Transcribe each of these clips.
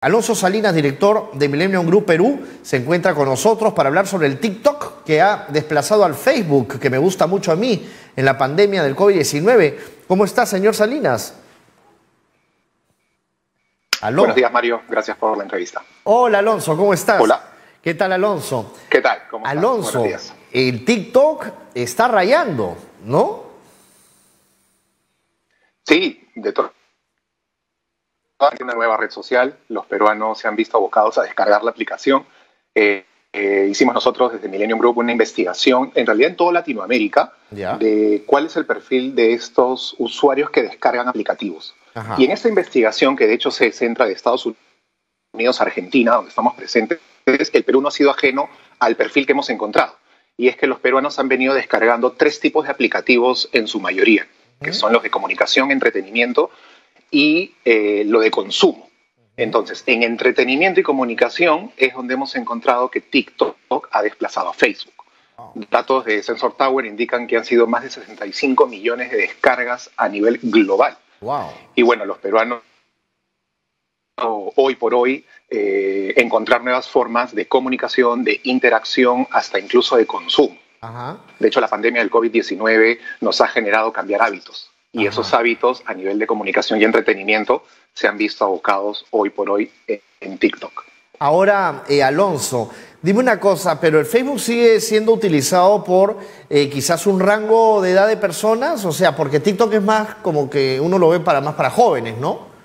Alonso Salinas, director de Millennium Group Perú, se encuentra con nosotros para hablar sobre el TikTok que ha desplazado al Facebook, que me gusta mucho a mí en la pandemia del COVID-19. ¿Cómo está, señor Salinas? ¿Aló? Buenos días, Mario. Gracias por la entrevista. Hola, Alonso. ¿Cómo estás? Hola. ¿Qué tal, Alonso? ¿Qué tal? ¿Cómo estás? Alonso, Buenos días. el TikTok está rayando, ¿no? Sí, de todo. Una nueva red social. Los peruanos se han visto abocados a descargar la aplicación. Hicimos nosotros desde Millennium Group una investigación, en realidad en toda Latinoamérica, de cuál es el perfil de estos usuarios que descargan aplicativos. Ajá. Y en esta investigación, que de hecho se centra de Estados Unidos a Argentina, donde estamos presentes, el Perú no ha sido ajeno al perfil que hemos encontrado. Y es que los peruanos han venido descargando 3 tipos de aplicativos en su mayoría, que son los de comunicación, entretenimiento y lo de consumo. Entonces, en entretenimiento y comunicación es donde hemos encontrado que TikTok ha desplazado a Facebook. Datos de Sensor Tower indican que han sido más de 65 millones de descargas a nivel global. Wow. Y bueno, los peruanos hoy por hoy encontrar nuevas formas de comunicación, de interacción, hasta incluso de consumo. Ajá. De hecho, la pandemia del COVID-19 nos ha generado cambiar hábitos. Y esos hábitos a nivel de comunicación y entretenimiento se han visto abocados hoy por hoy en TikTok. Ahora, Alonso, dime una cosa, pero ¿el Facebook sigue siendo utilizado por quizás un rango de edad de personas? O sea, porque TikTok es más como que uno lo ve más para jóvenes, ¿no?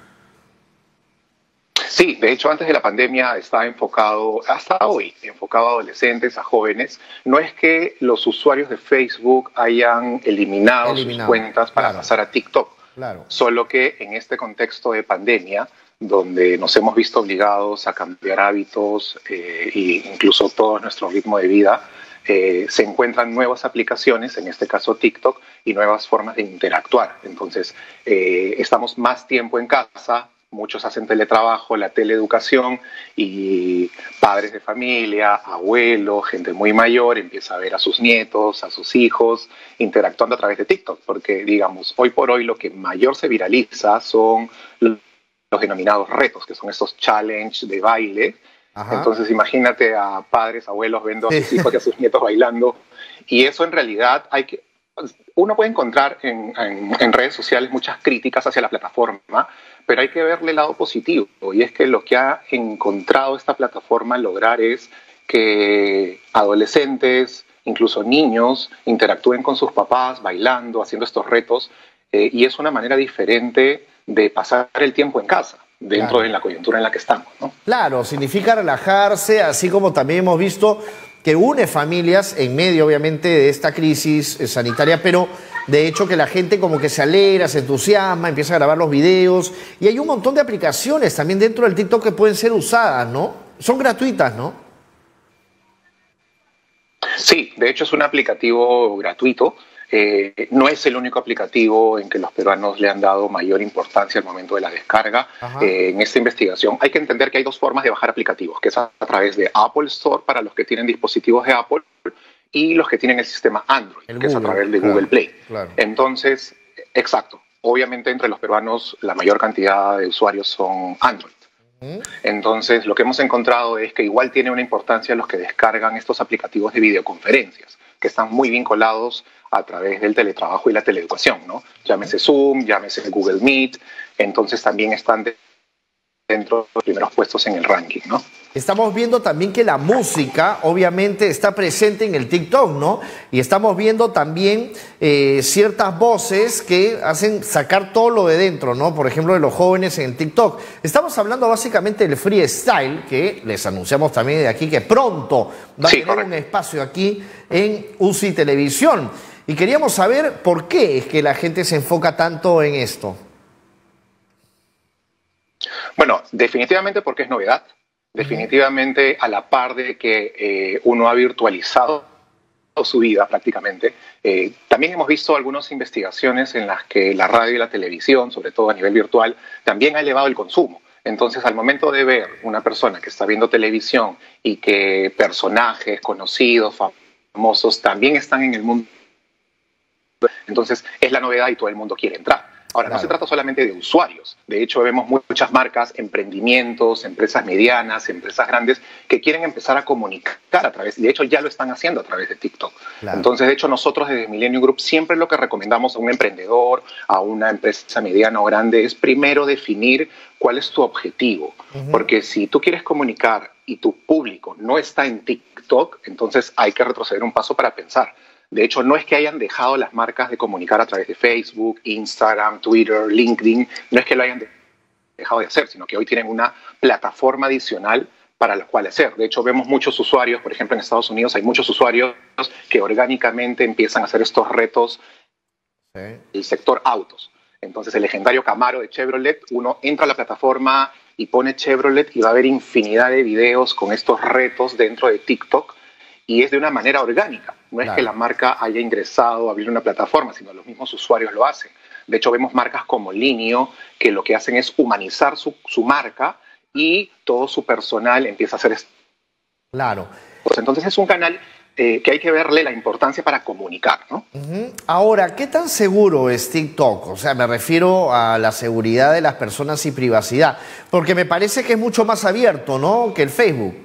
Sí, de hecho antes de la pandemia estaba enfocado, hasta hoy, enfocado a adolescentes, a jóvenes. No es que los usuarios de Facebook hayan eliminado sus cuentas para pasar a TikTok, solo que en este contexto de pandemia, donde nos hemos visto obligados a cambiar hábitos e incluso todo nuestro ritmo de vida, se encuentran nuevas aplicaciones, en este caso TikTok, y nuevas formas de interactuar. Entonces, estamos más tiempo en casa. Muchos hacen teletrabajo, la teleeducación, y padres de familia, abuelos, gente muy mayor empieza a ver a sus nietos, a sus hijos, interactuando a través de TikTok, porque digamos, hoy por hoy lo que mayor se viraliza son los denominados retos, que son estos challenge de baile. Ajá. Entonces imagínate a padres, abuelos viendo a sus hijos y a sus nietos bailando, y eso en realidad uno puede encontrar en redes sociales muchas críticas hacia la plataforma, pero hay que verle el lado positivo, y es que lo que ha encontrado esta plataforma lograr es que adolescentes, incluso niños, interactúen con sus papás bailando, haciendo estos retos, y es una manera diferente de pasar el tiempo en casa, dentro de la coyuntura en la que estamos, ¿no? Claro, significa relajarse, así como también hemos visto que une familias en medio, obviamente, de esta crisis sanitaria, pero de hecho que la gente como que se alegra, se entusiasma, empieza a grabar los videos, y hay un montón de aplicaciones también dentro del TikTok que pueden ser usadas, ¿no? Son gratuitas, ¿no? Sí, de hecho es un aplicativo gratuito. No es el único aplicativo en que los peruanos le han dado mayor importancia al momento de la descarga. En esta investigación hay que entender que hay 2 formas de bajar aplicativos, que es a través de Apple Store para los que tienen dispositivos de Apple y los que tienen el sistema Android, que es a través de Google Play. Entonces, exacto, obviamente entre los peruanos la mayor cantidad de usuarios son Android. Entonces, lo que hemos encontrado es que igual tiene una importancia los que descargan estos aplicativos de videoconferencias, que están muy vinculados a través del teletrabajo y la teleeducación, ¿no? Llámese Zoom, llámese Google Meet, entonces también están dentro de los primeros puestos en el ranking, ¿no? Estamos viendo también que la música, obviamente, está presente en el TikTok, ¿no? Y estamos viendo también ciertas voces que hacen sacar todo lo de dentro, ¿no? Por ejemplo, de los jóvenes en el TikTok. Estamos hablando básicamente del freestyle, que les anunciamos también de aquí que pronto va a tener un espacio aquí en UCI Televisión. Y queríamos saber por qué es que la gente se enfoca tanto en esto. Bueno, definitivamente porque es novedad. Definitivamente a la par de que uno ha virtualizado su vida prácticamente. También hemos visto algunas investigaciones en las que la radio y la televisión, sobre todo a nivel virtual, también ha elevado el consumo. Entonces, al momento de ver una persona que está viendo televisión y que personajes conocidos, famosos, también están en el mundo, entonces es la novedad y todo el mundo quiere entrar. Ahora, no se trata solamente de usuarios. De hecho, vemos muchas marcas, emprendimientos, empresas medianas, empresas grandes, que quieren empezar a comunicar a través, y de hecho ya lo están haciendo a través de TikTok. Entonces, de hecho, nosotros desde Millennium Group siempre lo que recomendamos a un emprendedor, a una empresa mediana o grande, es primero definir cuál es tu objetivo. Porque si tú quieres comunicar y tu público no está en TikTok, entonces hay que retroceder un paso para pensar. De hecho, no es que hayan dejado las marcas de comunicar a través de Facebook, Instagram, Twitter, LinkedIn, no es que lo hayan dejado de hacer, sino que hoy tienen una plataforma adicional para la cual hacer. De hecho, vemos muchos usuarios, por ejemplo, en Estados Unidos hay muchos usuarios que orgánicamente empiezan a hacer estos retos del sector autos. Entonces, el legendario Camaro de Chevrolet, uno entra a la plataforma y pone Chevrolet y va a ver infinidad de videos con estos retos dentro de TikTok, y es de una manera orgánica. No es que la marca haya ingresado a abrir una plataforma, sino los mismos usuarios lo hacen. De hecho, vemos marcas como Linio que lo que hacen es humanizar su marca y todo su personal empieza a hacer esto. Claro. Pues entonces es un canal que hay que verle la importancia para comunicar, ¿no? Ahora, ¿qué tan seguro es TikTok? O sea, me refiero a la seguridad de las personas y privacidad. Porque me parece que es mucho más abierto, ¿no?, que el Facebook.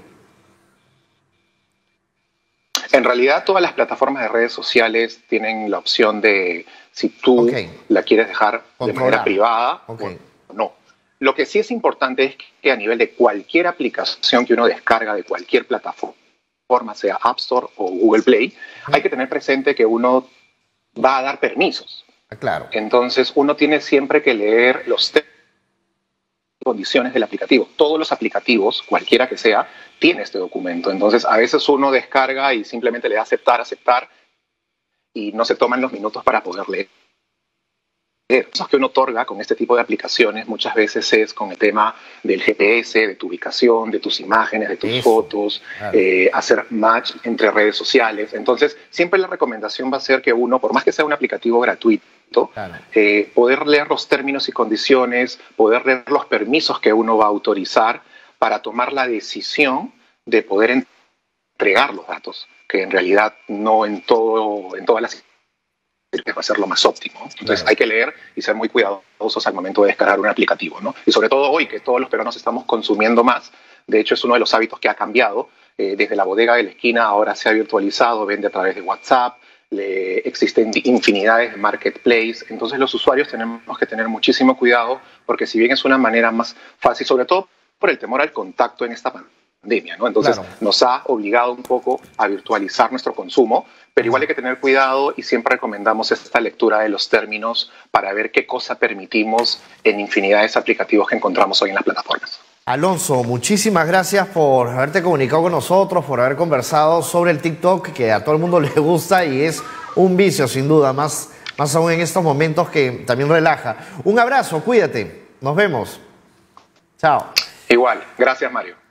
En realidad, todas las plataformas de redes sociales tienen la opción de, si tú la quieres dejar de manera privada o no. Lo que sí es importante es que a nivel de cualquier aplicación que uno descarga de cualquier plataforma, sea App Store o Google Play, hay que tener presente que uno va a dar permisos. Claro. Entonces, uno tiene siempre que leer los condiciones del aplicativo. Todos los aplicativos, cualquiera que sea, tiene este documento. Entonces, a veces uno descarga y simplemente le da aceptar, aceptar, y no se toman los minutos para poder leer. Los permisos que uno otorga con este tipo de aplicaciones muchas veces es con el tema del GPS, de tu ubicación, de tus imágenes, de tus fotos, hacer match entre redes sociales. Entonces, siempre la recomendación va a ser que uno, por más que sea un aplicativo gratuito, poder leer los términos y condiciones, poder leer los permisos que uno va a autorizar para tomar la decisión de poder entregar los datos, que en realidad no en todas las va a ser lo más óptimo. Entonces hay que leer y ser muy cuidadosos al momento de descargar un aplicativo, ¿no? Y sobre todo hoy, que todos los peruanos estamos consumiendo más. De hecho, es uno de los hábitos que ha cambiado. Desde la bodega de la esquina ahora se ha virtualizado, vende a través de WhatsApp, existen infinidades de marketplace. Entonces los usuarios tenemos que tener muchísimo cuidado, porque si bien es una manera más fácil, sobre todo por el temor al contacto en esta pandemia, ¿no? Entonces nos ha obligado un poco a virtualizar nuestro consumo, pero igual hay que tener cuidado y siempre recomendamos esta lectura de los términos para ver qué cosa permitimos en infinidades de aplicativos que encontramos hoy en las plataformas. Alonso, muchísimas gracias por haberte comunicado con nosotros, por haber conversado sobre el TikTok, que a todo el mundo le gusta y es un vicio sin duda, más aún en estos momentos que también relaja. Un abrazo, cuídate, nos vemos. Chao. Igual, gracias Mario.